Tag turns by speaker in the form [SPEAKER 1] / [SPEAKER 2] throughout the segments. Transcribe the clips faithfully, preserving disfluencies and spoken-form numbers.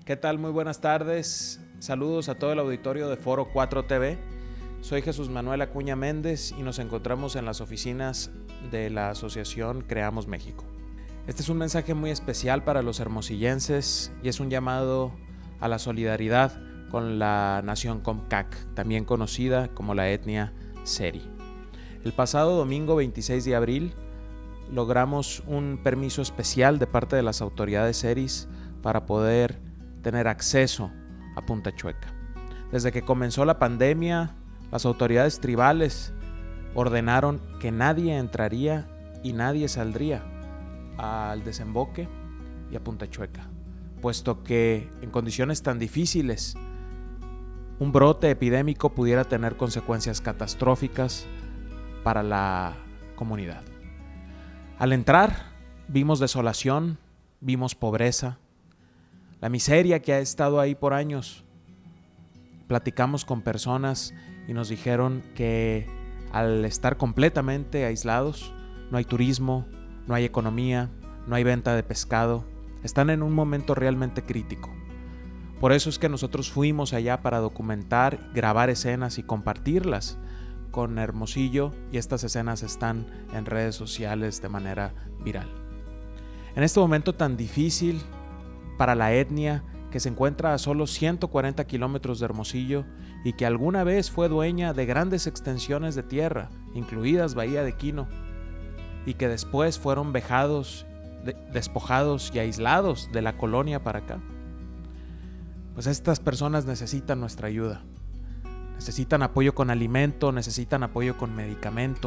[SPEAKER 1] ¿Qué tal? Muy buenas tardes. Saludos a todo el auditorio de Foro cuatro T V. Soy Jesús Manuel Acuña Méndez y nos encontramos en las oficinas de la asociación Creamos México. Este es un mensaje muy especial para los hermosillenses y es un llamado a la solidaridad con la nación Comcac, también conocida como la etnia Seri. El pasado domingo veintiséis de abril logramos un permiso especial de parte de las autoridades seris para poder tener acceso a Punta Chueca. Desde que comenzó la pandemia, las autoridades tribales ordenaron que nadie entraría y nadie saldría al desemboque y a Punta Chueca, puesto que en condiciones tan difíciles un brote epidémico pudiera tener consecuencias catastróficas para la comunidad. Al entrar, vimos desolación, vimos pobreza, la miseria que ha estado ahí por años. Platicamos con personas y nos dijeron que al estar completamente aislados, no hay turismo, no hay economía, no hay venta de pescado, están en un momento realmente crítico. Por eso es que nosotros fuimos allá para documentar, grabar escenas y compartirlas con Hermosillo, y estas escenas están en redes sociales de manera viral. En este momento tan difícil para la etnia que se encuentra a solo ciento cuarenta kilómetros de Hermosillo y que alguna vez fue dueña de grandes extensiones de tierra, incluidas Bahía de Quino, y que después fueron vejados, de, despojados y aislados de la colonia para acá. Pues estas personas necesitan nuestra ayuda. Necesitan apoyo con alimento, necesitan apoyo con medicamento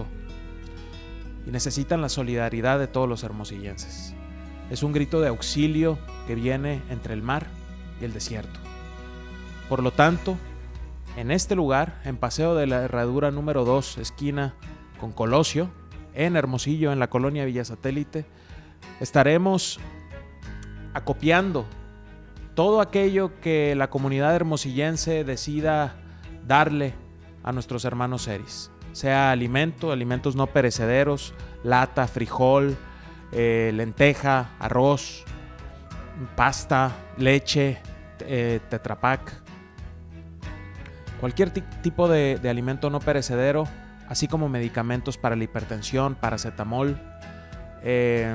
[SPEAKER 1] y necesitan la solidaridad de todos los hermosillenses. Es un grito de auxilio que viene entre el mar y el desierto. Por lo tanto, en este lugar, en Paseo de la Herradura número dos, esquina con Colosio, en Hermosillo, en la colonia Villa Satélite, estaremos acopiando todo aquello que la comunidad hermosillense decida darle a nuestros hermanos seris, sea alimento, alimentos no perecederos, lata, frijol, eh, lenteja, arroz, pasta, leche, eh, Tetra Pak, cualquier t- tipo de, de alimento no perecedero, así como medicamentos para la hipertensión, paracetamol eh,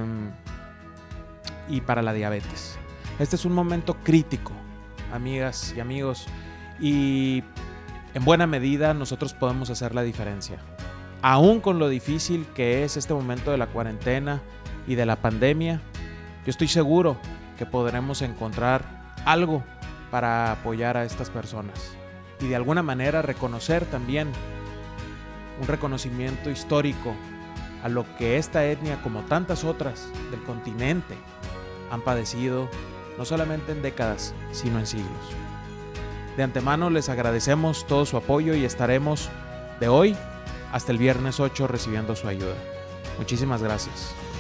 [SPEAKER 1] y para la diabetes. Este es un momento crítico, amigas y amigos, y en buena medida nosotros podemos hacer la diferencia. Aún con lo difícil que es este momento de la cuarentena y de la pandemia, yo estoy seguro que podremos encontrar algo para apoyar a estas personas y de alguna manera reconocer también un reconocimiento histórico a lo que esta etnia, como tantas otras del continente, han padecido no solamente en décadas, sino en siglos. De antemano les agradecemos todo su apoyo y estaremos de hoy hasta el viernes ocho recibiendo su ayuda. Muchísimas gracias.